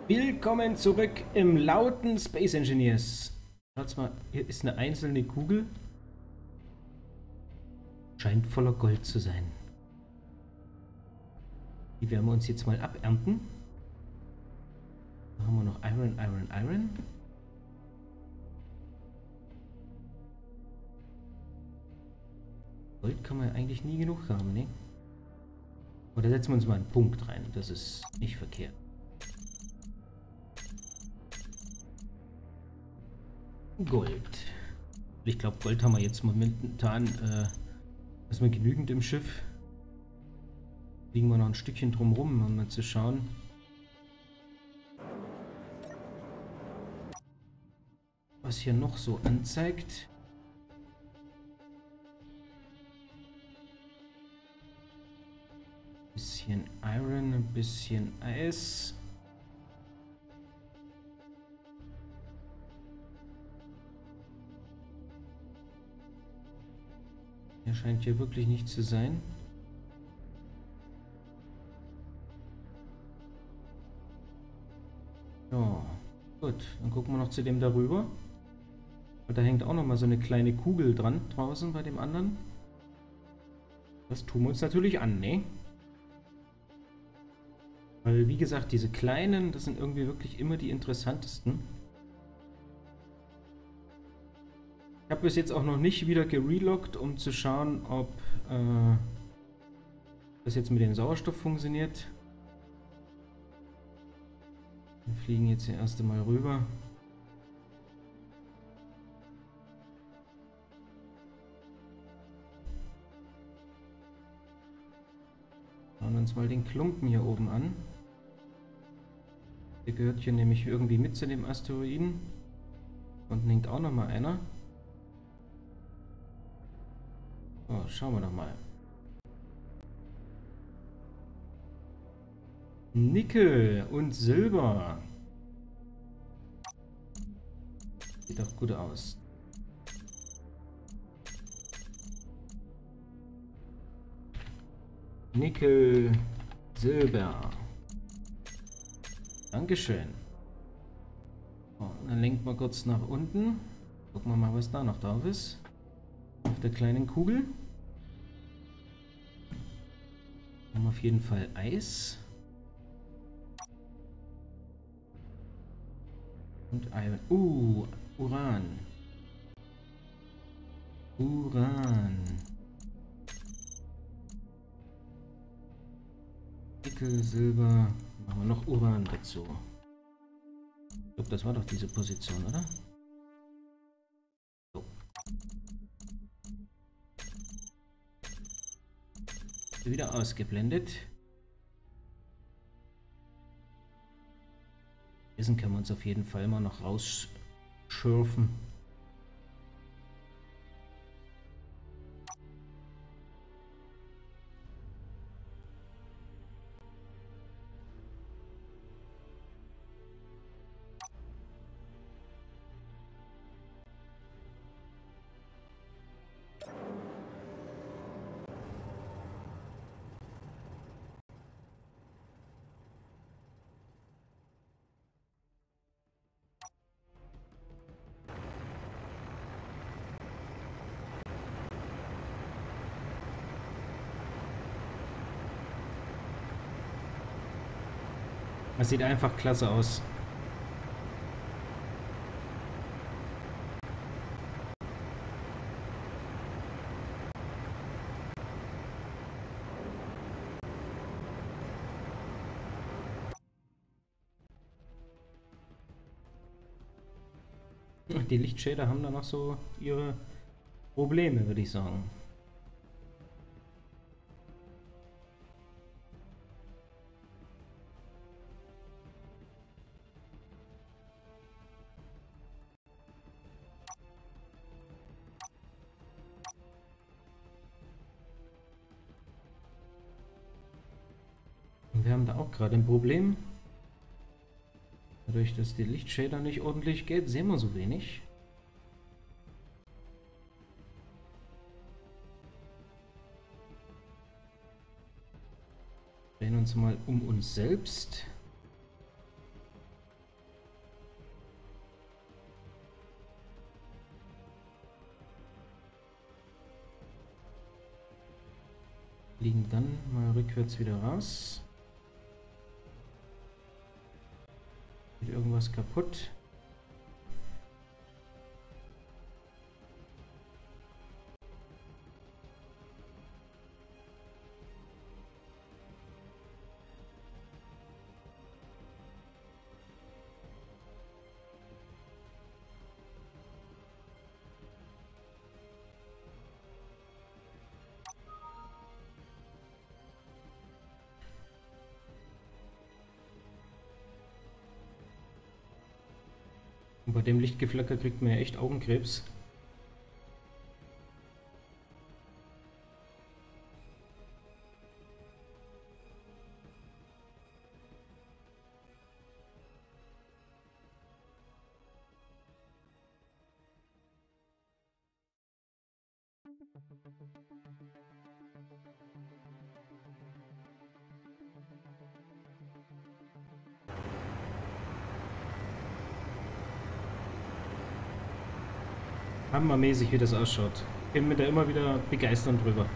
Willkommen zurück im lauten Space Engineers. Schaut's mal, hier ist eine einzelne Kugel. Scheint voller Gold zu sein. Die werden wir uns jetzt mal abernten. Da haben wir noch Iron. Gold kann man eigentlich nie genug haben, ne? Oder setzen wir uns mal einen Punkt rein. Das ist nicht verkehrt. Gold. Ich glaube, Gold haben wir jetzt momentan erstmal genügend im Schiff. Liegen wir noch ein Stückchen drumherum, um mal zu schauen. Was hier noch so anzeigt. Bisschen Iron, ein bisschen Eis. Hier scheint hier wirklich nichts zu sein. Ja, gut. Dann gucken wir noch zu dem darüber. Und da hängt auch noch mal so eine kleine Kugel dran draußen bei dem anderen. Das tun wir uns natürlich an, ne? Weil, wie gesagt, diese kleinen, das sind irgendwie wirklich immer die interessantesten. Ich habe bis jetzt auch noch nicht wieder gereloggt, um zu schauen, ob das jetzt mit dem Sauerstoff funktioniert. Wir fliegen jetzt hier erst einmal rüber. Schauen uns mal den Klumpen hier oben an. Der gehört hier nämlich irgendwie mit zu dem Asteroiden. Unten hängt auch noch mal einer. Oh, schauen wir doch mal. Nickel und Silber. Sieht doch gut aus. Nickel, Silber. Dankeschön. Oh, dann lenken wir kurz nach unten. Gucken wir mal, was da noch drauf ist. Auf der kleinen Kugel. Wir haben auf jeden Fall Eis. Und Iron. Uran. Uran. Nickel, Silber. Machen wir noch Uran dazu. Ich glaube, das war doch diese Position, oder? So. Wieder ausgeblendet. Essen können wir uns auf jeden Fall mal noch rausschürfen. Das sieht einfach klasse aus. Die Lichtshader haben da noch so ihre Probleme, würde ich sagen. Und wir haben da auch gerade ein Problem. Dadurch, dass die Lichtshader nicht ordentlich geht, sehen wir so wenig. Drehen uns mal um uns selbst. Fliegen dann mal rückwärts wieder raus. Geht irgendwas kaputt? Und bei dem Lichtgeflacker kriegt man ja echt Augenkrebs. Hammermäßig, wie das ausschaut. Ich bin mir da immer wieder begeistert drüber.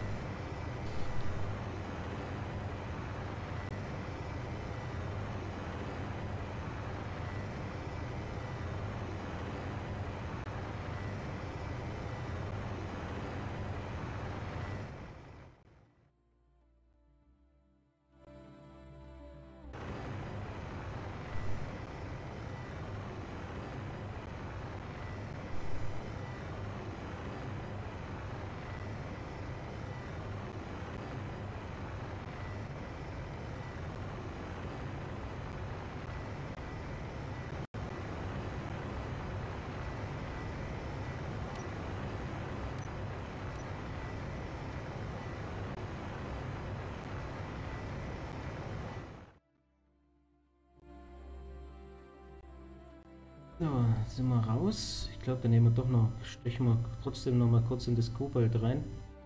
So, sind wir raus. Ich glaube, dann nehmen wir doch noch, stechen wir trotzdem noch mal kurz in das Kobalt rein.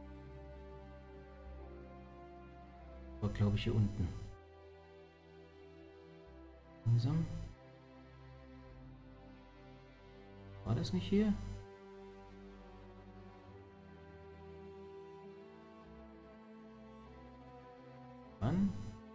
Aber glaube ich hier unten. Langsam. War das nicht hier? Wann?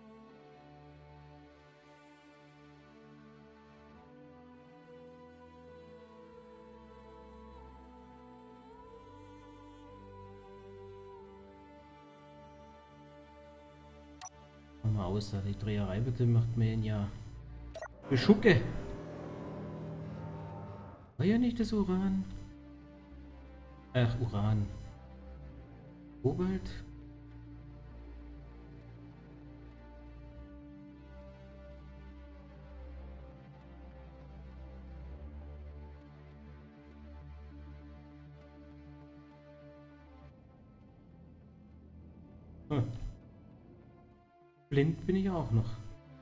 Mal aus, da die Dreherei bitte macht mir ihn ja Beschucke. War ja nicht das Uran. Ach, Uran. Kobalt. Hm. Blind bin ich auch noch.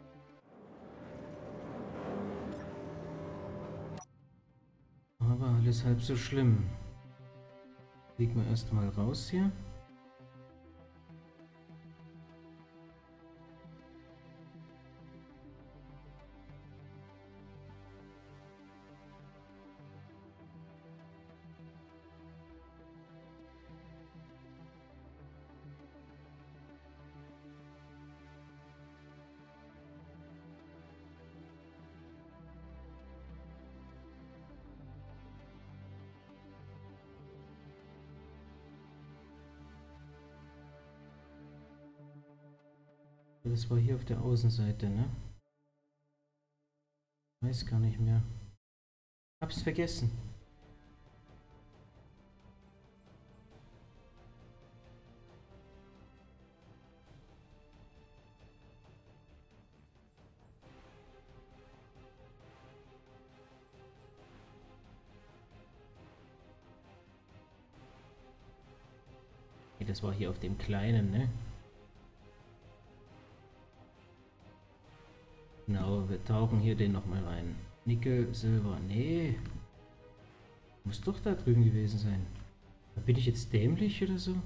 Aber alles halb so schlimm. Legen wir erstmal raus hier. Das war hier auf der Außenseite, ne? Weiß gar nicht mehr. Hab's vergessen. Das war hier auf dem kleinen, ne? Genau, wir tauchen hier den nochmal rein. Nickel, Silber, nee. Muss doch da drüben gewesen sein. Bin ich jetzt dämlich oder so?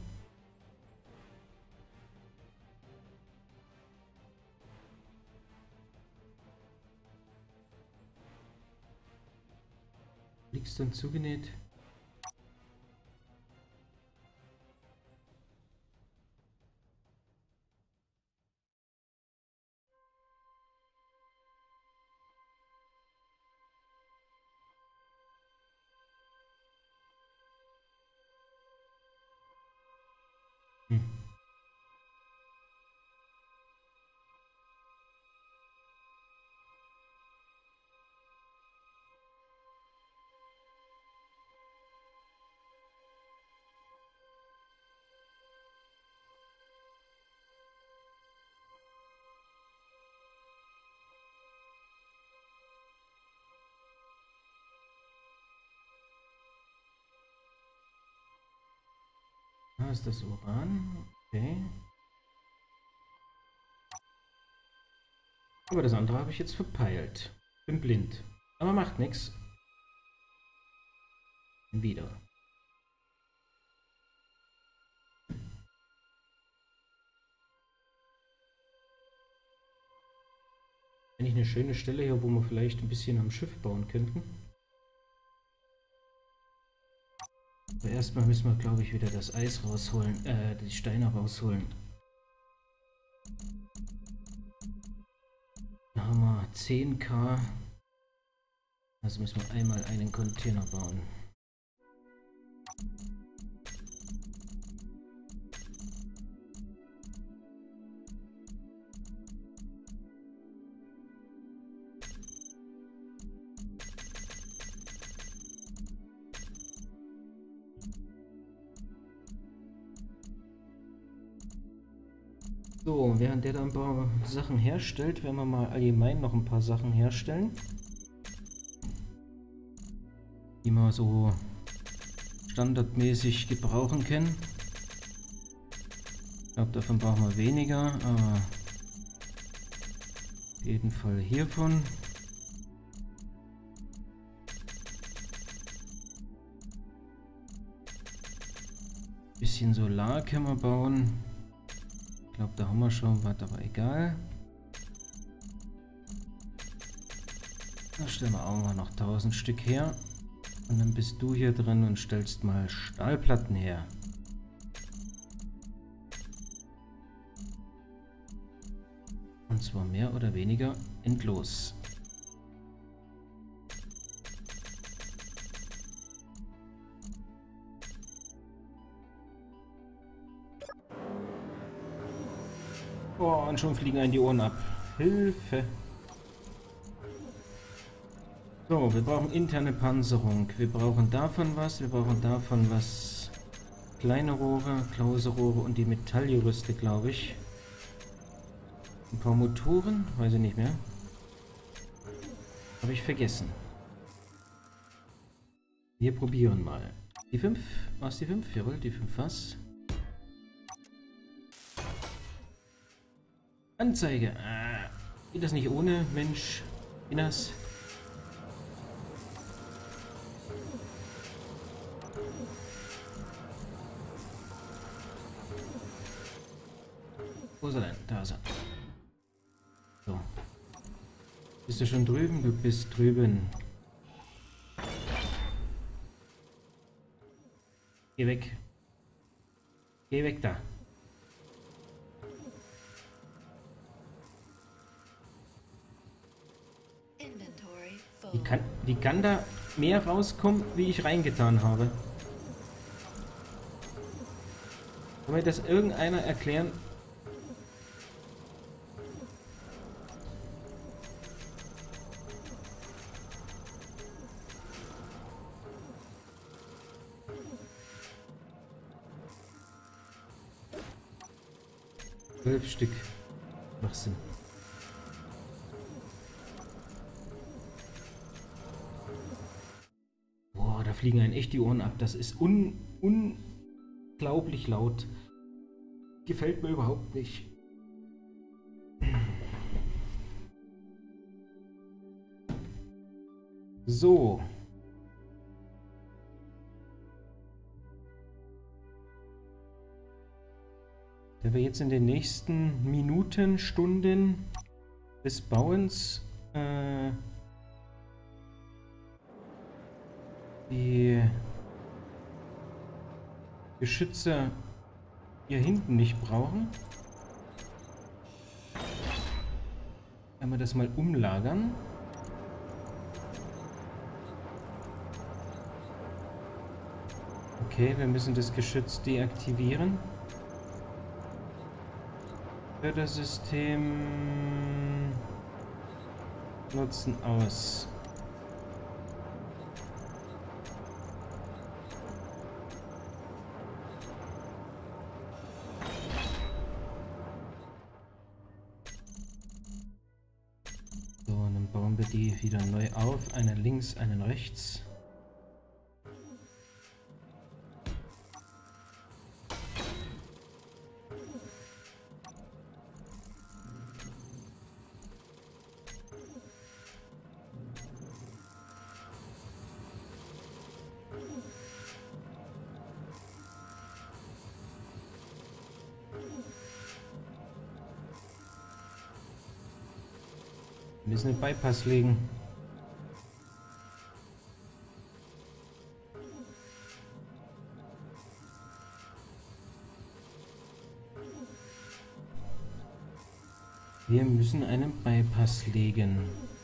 Liegst dann zugenäht? Da ist das Uran. Okay. Aber das andere habe ich jetzt verpeilt. Bin blind. Aber macht nichts. Wieder. Eigentlich eine schöne Stelle hier, wo wir vielleicht ein bisschen am Schiff bauen könnten. Aber erstmal müssen wir, glaube ich, wieder das Eis rausholen, die Steine rausholen. Da haben wir 10.000. Also müssen wir einmal einen Container bauen. So, während der da ein paar Sachen herstellt, werden wir mal allgemein noch ein paar Sachen herstellen, die wir so standardmäßig gebrauchen können. Ich glaube, davon brauchen wir weniger, aber auf jeden Fall hiervon. Bisschen Solar können wir bauen. Ich glaube, da haben wir schon was, aber egal. Da stellen wir auch mal noch 1000 Stück her. Und dann bist du hier drin und stellst mal Stahlplatten her. Und zwar mehr oder weniger endlos. Oh, und schon fliegen einem die Ohren ab. Hilfe! So, wir brauchen interne Panzerung. Wir brauchen davon was. Wir brauchen davon was. Kleine Rohre, Klauserohre und die Metallgerüste, glaube ich. Ein paar Motoren, weiß ich nicht mehr. Habe ich vergessen. Wir probieren mal. Die 5? Was die 5? Jawohl, die 5 was? Anzeige. Geht das nicht ohne? Mensch. Inas. Wo ist er denn? Da ist er. So. Bist du schon drüben? Du bist drüben. Geh weg. Geh weg da. Wie kann da mehr rauskommen, wie ich reingetan habe? Kann mir das irgendeiner erklären? Zwölf Stück. Macht Sinn. Boah, da fliegen einem echt die Ohren ab. Das ist unglaublich laut. Gefällt mir überhaupt nicht. So. Da wir jetzt in den nächsten Minuten, Stunden des Bauens die Geschütze hier hinten nicht brauchen, werden wir das mal umlagern. Okay, wir müssen das Geschütz deaktivieren. Fördersystem nutzen aus. So, und dann bauen wir die wieder neu auf. Einen links, einen rechts. Wir müssen einen Bypass legen. Wir müssen einen Bypass legen.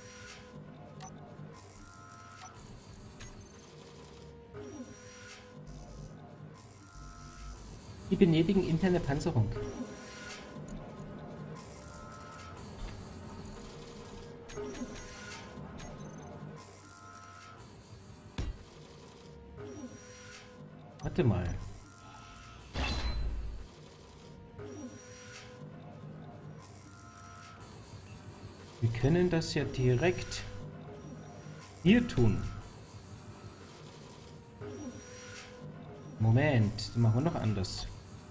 Die benötigen interne Panzerung. Warte mal. Wir können das ja direkt hier tun. Moment, das machen wir noch anders.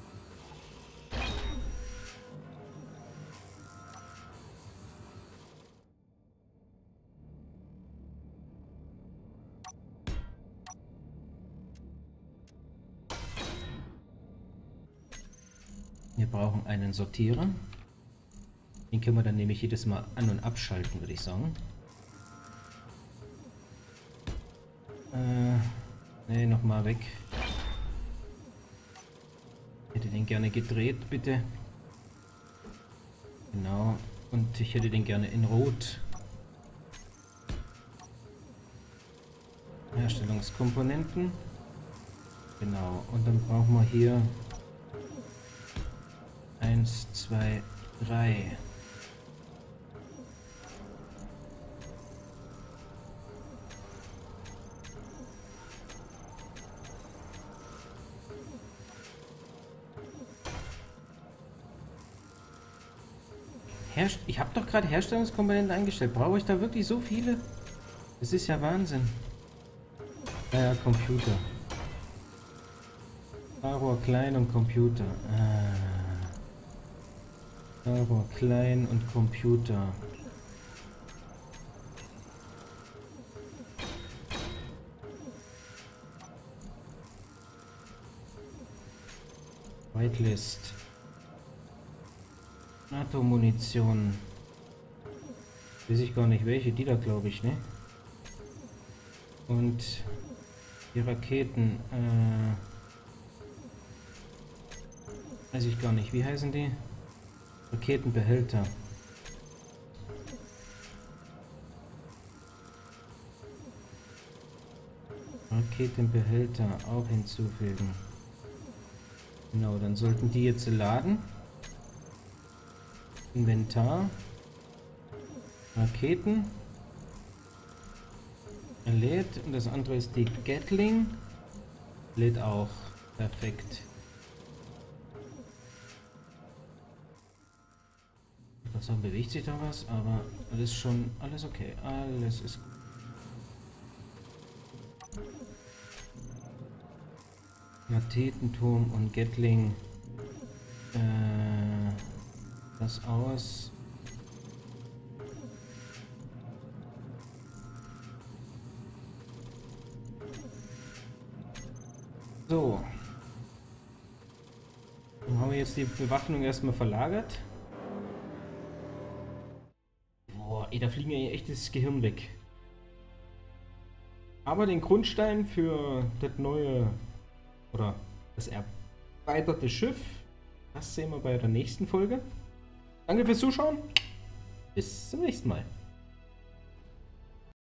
Wir brauchen einen Sortierer. Den können wir dann nämlich jedes Mal an- und abschalten, würde ich sagen. Ne, nochmal weg. Hätte den gerne gedreht, bitte. Genau. Und ich hätte den gerne in Rot. Herstellungskomponenten. Genau. Und dann brauchen wir hier 1, 2, 3. Ich habe doch gerade Herstellungskomponenten eingestellt. Brauche ich da wirklich so viele? Das ist ja Wahnsinn. Ja, Computer. Rohr klein und Computer. Rohr klein und Computer. Whitelist. NATO-Munition. Weiß ich gar nicht welche, die da glaube ich, ne? Und die Raketen, weiß ich gar nicht, wie heißen die? Raketenbehälter. Raketenbehälter auch hinzufügen. Genau, dann sollten die jetzt laden. Inventar. Raketen. Er lädt und das andere ist die Gatling. Lädt auch. Perfekt. Das bewegt sich da was, aber alles okay. Alles ist gut. Raketenturm und Gatling. Das aus. So. Dann haben wir jetzt die Bewaffnung erstmal verlagert. Boah, ey, da fliegt mir echt das Gehirn weg. Aber den Grundstein für das neue oder das erweiterte Schiff, das sehen wir bei der nächsten Folge. Danke fürs Zuschauen. Bis zum nächsten Mal.